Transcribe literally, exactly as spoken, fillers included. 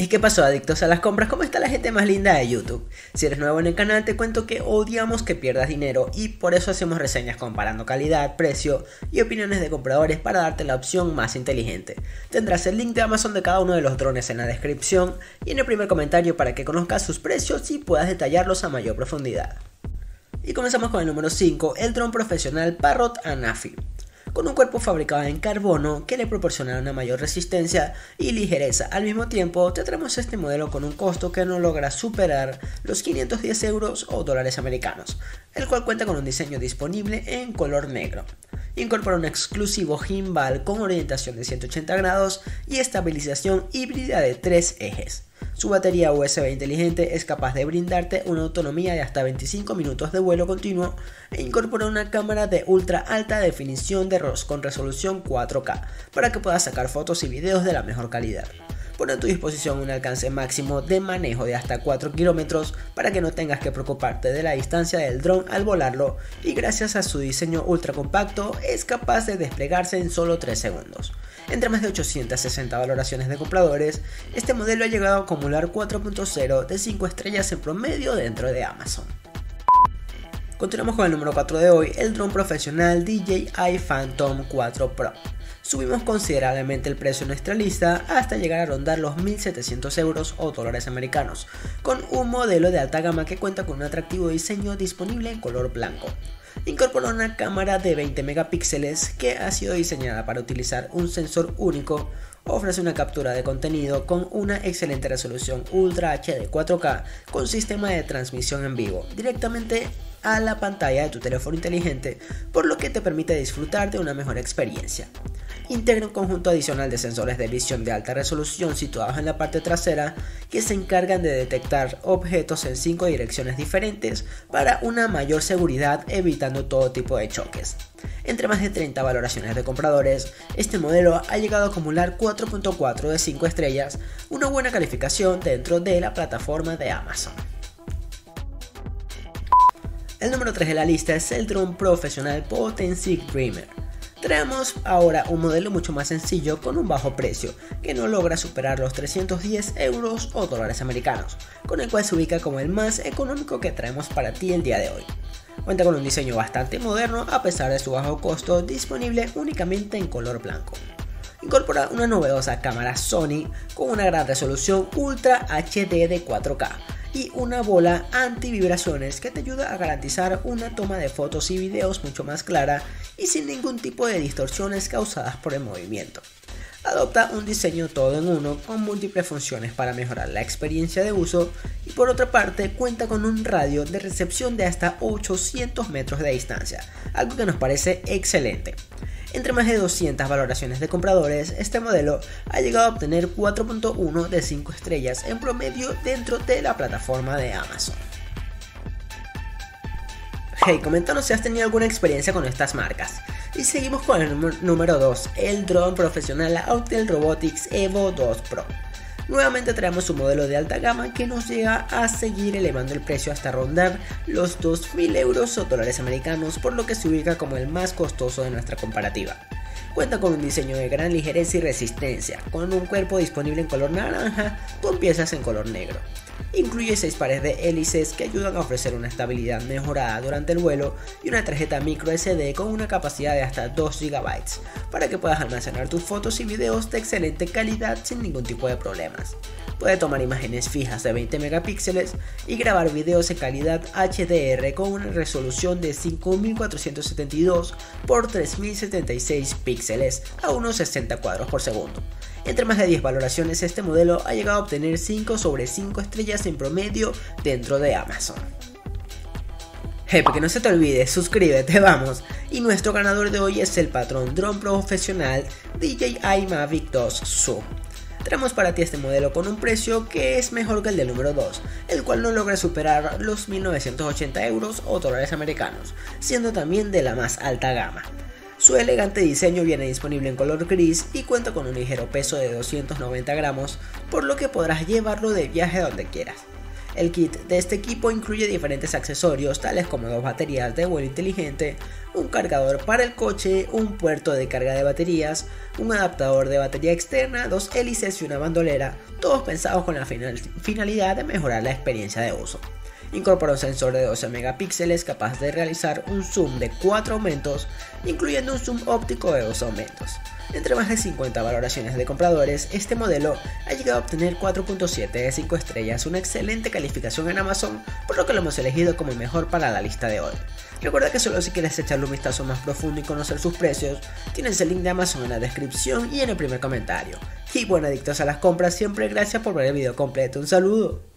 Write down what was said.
¿Y qué pasó, adictos a las compras? ¿Cómo está la gente más linda de YouTube? Si eres nuevo en el canal te cuento que odiamos que pierdas dinero y por eso hacemos reseñas comparando calidad, precio y opiniones de compradores para darte la opción más inteligente. Tendrás el link de Amazon de cada uno de los drones en la descripción y en el primer comentario para que conozcas sus precios y puedas detallarlos a mayor profundidad. Y comenzamos con el número cinco, el dron profesional Parrot Anafi. Con un cuerpo fabricado en carbono que le proporciona una mayor resistencia y ligereza. Al mismo tiempo, te traemos este modelo con un costo que no logra superar los quinientos diez euros o dólares americanos, el cual cuenta con un diseño disponible en color negro. Incorpora un exclusivo gimbal con orientación de ciento ochenta grados y estabilización híbrida de tres ejes. Su batería U S B inteligente es capaz de brindarte una autonomía de hasta veinticinco minutos de vuelo continuo e incorpora una cámara de ultra alta definición de RAW con resolución cuatro K para que puedas sacar fotos y videos de la mejor calidad. Pone a tu disposición un alcance máximo de manejo de hasta cuatro kilómetros para que no tengas que preocuparte de la distancia del dron al volarlo, y gracias a su diseño ultra compacto es capaz de desplegarse en solo tres segundos. Entre más de ochocientas sesenta valoraciones de compradores, este modelo ha llegado a acumular cuatro punto cero de cinco estrellas en promedio dentro de Amazon. Continuamos con el número cuatro de hoy, el dron profesional D J I Phantom cuatro Pro. Subimos considerablemente el precio en nuestra lista hasta llegar a rondar los mil setecientos euros o dólares americanos, con un modelo de alta gama que cuenta con un atractivo diseño disponible en color blanco. Incorpora una cámara de veinte megapíxeles que ha sido diseñada para utilizar un sensor único. Ofrece una captura de contenido con una excelente resolución Ultra H D cuatro K con sistema de transmisión en vivo directamente a la pantalla de tu teléfono inteligente, por lo que te permite disfrutar de una mejor experiencia. Integra un conjunto adicional de sensores de visión de alta resolución situados en la parte trasera que se encargan de detectar objetos en cinco direcciones diferentes para una mayor seguridad, evitando todo tipo de choques. Entre más de treinta valoraciones de compradores, este modelo ha llegado a acumular cuatro punto cuatro de cinco estrellas, una buena calificación dentro de la plataforma de Amazon. El número tres de la lista es el dron profesional Potency Dreamer. Traemos ahora un modelo mucho más sencillo con un bajo precio, que no logra superar los trescientos diez euros o dólares americanos, con el cual se ubica como el más económico que traemos para ti el día de hoy. Cuenta con un diseño bastante moderno a pesar de su bajo costo, disponible únicamente en color blanco. Incorpora una novedosa cámara Sony con una gran resolución Ultra H D de cuatro K y una bola anti-vibraciones que te ayuda a garantizar una toma de fotos y videos mucho más clara y sin ningún tipo de distorsiones causadas por el movimiento. Adopta un diseño todo en uno con múltiples funciones para mejorar la experiencia de uso, y por otra parte cuenta con un radio de recepción de hasta ochocientos metros de distancia, algo que nos parece excelente. Entre más de doscientas valoraciones de compradores, este modelo ha llegado a obtener cuatro punto uno de cinco estrellas en promedio dentro de la plataforma de Amazon. Hey, coméntanos si has tenido alguna experiencia con estas marcas. Y seguimos con el número dos, el dron profesional Autel Robotics Evo dos Pro. Nuevamente traemos un modelo de alta gama que nos llega a seguir elevando el precio hasta rondar los dos mil euros o dólares americanos, por lo que se ubica como el más costoso de nuestra comparativa. Cuenta con un diseño de gran ligereza y resistencia, con un cuerpo disponible en color naranja con piezas en color negro. Incluye seis pares de hélices que ayudan a ofrecer una estabilidad mejorada durante el vuelo y una tarjeta micro S D con una capacidad de hasta dos gigabytes para que puedas almacenar tus fotos y videos de excelente calidad sin ningún tipo de problemas. Puede tomar imágenes fijas de veinte megapíxeles y grabar videos en calidad H D R con una resolución de cinco mil cuatrocientos setenta y dos por tres mil setenta y seis píxeles a unos sesenta cuadros por segundo. Entre más de diez valoraciones, este modelo ha llegado a obtener cinco sobre cinco estrellas en promedio dentro de Amazon. Hey, que no se te olvide, suscríbete, vamos. Y nuestro ganador de hoy es el patrón dron profesional D J I Mavic dos Zoom. Traemos para ti este modelo con un precio que es mejor que el del número dos, el cual no logra superar los mil novecientos ochenta euros o dólares americanos, siendo también de la más alta gama. Su elegante diseño viene disponible en color gris y cuenta con un ligero peso de doscientos noventa gramos, por lo que podrás llevarlo de viaje donde quieras. El kit de este equipo incluye diferentes accesorios tales como dos baterías de vuelo inteligente, un cargador para el coche, un puerto de carga de baterías, un adaptador de batería externa, dos hélices y una bandolera, todos pensados con la final- finalidad de mejorar la experiencia de uso. Incorpora un sensor de doce megapíxeles capaz de realizar un zoom de cuatro aumentos, incluyendo un zoom óptico de dos aumentos. Entre más de cincuenta valoraciones de compradores, este modelo ha llegado a obtener cuatro punto siete de cinco estrellas, una excelente calificación en Amazon, por lo que lo hemos elegido como el mejor para la lista de hoy. Recuerda que solo si quieres echarle un vistazo más profundo y conocer sus precios, tienes el link de Amazon en la descripción y en el primer comentario. Y bueno, adictos a las compras, siempre gracias por ver el video completo. Un saludo.